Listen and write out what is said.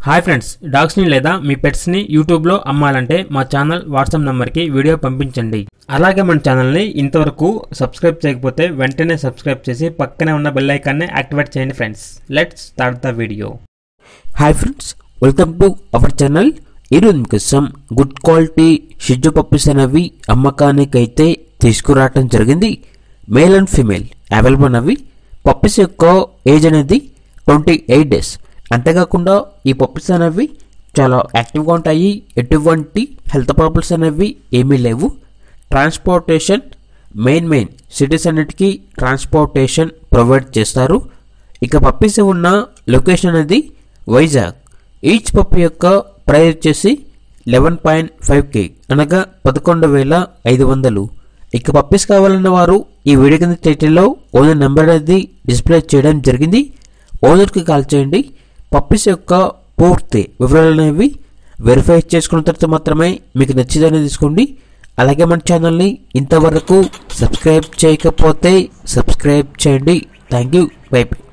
Hi friends, డాగ్స్ని లేదా మీ పెట్స్ని యూట్యూబ్లో అమ్మాలంటే మా ఛానల్ వాట్సాప్ నెంబర్కి వీడియో పంపించండి. అలాగే మన ఛానల్ని ఇంతవరకు సబ్స్క్రైబ్ చేయకపోతే వెంటనే సబ్స్క్రైబ్ చేసి పక్కనే ఉన్న బెల్ ఐకాన్ని యాక్టివేట్ చేయండి friends. Let's start the video. Hi friends, welcome to our channel. ఈరోజు మీకోసం గుడ్ క్వాలిటీ షిజు పప్పీస్ అనేవి అమ్మకానికైతే తీసుకురావటం జరిగింది. మేల్ అండ్ ఫీమేల్ అవైలబుల్ అవి. పప్పీస్ యొక్క ఏజ్ అనేది 28 days. అంతేకాకుండా ఈ పప్పీస్ అనేవి చాలా యాక్టివ్గా ఉంటాయి. ఎటువంటి హెల్త్ ప్రాబ్లమ్స్ అనేవి ఏమీ లేవు. ట్రాన్స్పోర్టేషన్ మెయిన్ సిటీస్ అన్నిటికీ ట్రాన్స్పోర్టేషన్ ప్రొవైడ్ చేస్తారు. ఇక పప్పీస్ ఉన్న లొకేషన్ అనేది వైజాగ్. ఈచ్ పప్పీ యొక్క ప్రైస్ వచ్చేసి 11.5K అనగా 11,500. ఇక పప్పీస్ కావాలన్న వారు ఈ వీడియో కింద టైటిల్లో ఓనర్ నెంబర్ అనేది డిస్ప్లే చేయడం జరిగింది. ఓనర్కి కాల్ చేయండి. పప్పీస్ యొక్క పూర్తి వివరాలు అనేవి వెరిఫై చేసుకున్న తర్వాత మాత్రమే మీకు నచ్చిదని తీసుకోండి. అలాగే మన ఛానల్ని ఇంతవరకు సబ్స్క్రైబ్ చేయకపోతే సబ్స్క్రైబ్ చేయండి. Thank you. Bye by.